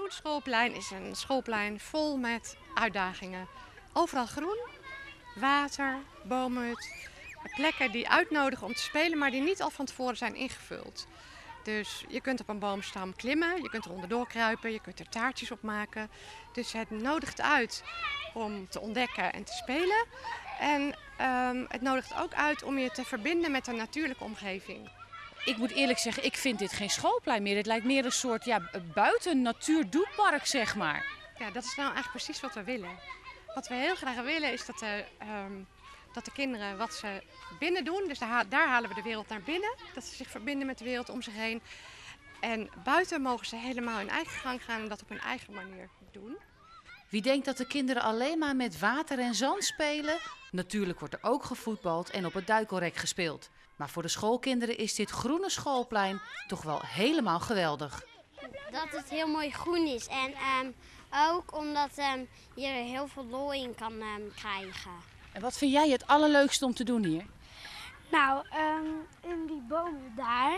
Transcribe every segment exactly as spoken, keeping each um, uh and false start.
groen schoolplein is een schoolplein vol met uitdagingen. Overal groen, water, boomhut, plekken die uitnodigen om te spelen, maar die niet al van tevoren zijn ingevuld. Dus je kunt op een boomstam klimmen, je kunt er onderdoor kruipen, je kunt er taartjes op maken. Dus het nodigt uit om te ontdekken en te spelen. En um, het nodigt ook uit om je te verbinden met de natuurlijke omgeving. Ik moet eerlijk zeggen, ik vind dit geen schoolplein meer. Het lijkt meer een soort ja, buiten natuurdoepark, zeg maar. Ja, dat is nou eigenlijk precies wat we willen. Wat we heel graag willen is dat de, um, dat de kinderen wat ze binnen doen, dus daar, daar halen we de wereld naar binnen. Dat ze zich verbinden met de wereld om zich heen. En buiten mogen ze helemaal hun eigen gang gaan en dat op hun eigen manier doen. Wie denkt dat de kinderen alleen maar met water en zand spelen? Natuurlijk wordt er ook gevoetbald en op het duikelrek gespeeld. Maar voor de schoolkinderen is dit groene schoolplein toch wel helemaal geweldig. Dat het heel mooi groen is en um, ook omdat um, je er heel veel lol in kan um, krijgen. En wat vind jij het allerleukste om te doen hier? Nou, um, in die bomen daar,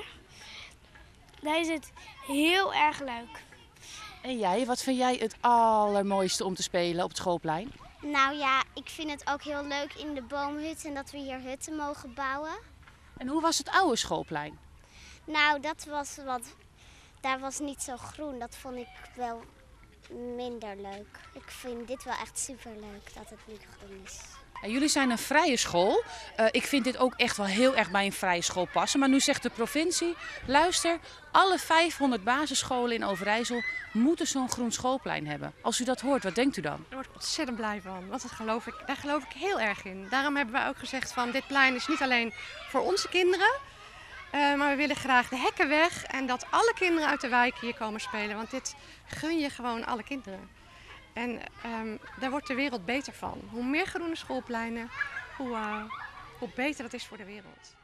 daar is het heel erg leuk. En jij, wat vind jij het allermooiste om te spelen op het schoolplein? Nou ja, ik vind het ook heel leuk in de boomhut en dat we hier hutten mogen bouwen. En hoe was het oude schoolplein? Nou, dat was wat, daar was niet zo groen. Dat vond ik wel minder leuk. Ik vind dit wel echt superleuk dat het nu groen is. En jullie zijn een vrije school. Uh, ik vind dit ook echt wel heel erg bij een vrije school passen. Maar nu zegt de provincie, luister, alle vijfhonderd basisscholen in Overijssel moeten zo'n groen schoolplein hebben. Als u dat hoort, wat denkt u dan? Daar word ik ontzettend blij van, want dat geloof ik, daar geloof ik heel erg in. Daarom hebben wij ook gezegd van dit plein is niet alleen voor onze kinderen, uh, maar we willen graag de hekken weg en dat alle kinderen uit de wijk hier komen spelen. Want dit gun je gewoon alle kinderen. En um, daar wordt de wereld beter van. Hoe meer groene schoolpleinen, hoe, uh, hoe beter dat is voor de wereld.